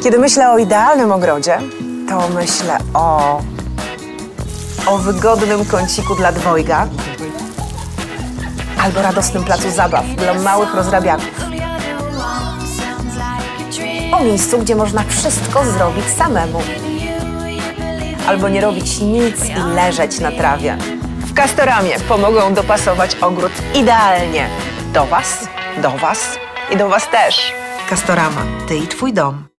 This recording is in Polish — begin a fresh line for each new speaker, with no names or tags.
Kiedy myślę o idealnym ogrodzie, to myślę o wygodnym kąciku dla dwojga albo radosnym placu zabaw dla małych rozrabiaków. O miejscu, gdzie można wszystko zrobić samemu. Albo nie robić nic i leżeć na trawie. W Castoramie pomogą dopasować ogród idealnie do Was i do Was też. Castorama, Ty i Twój dom.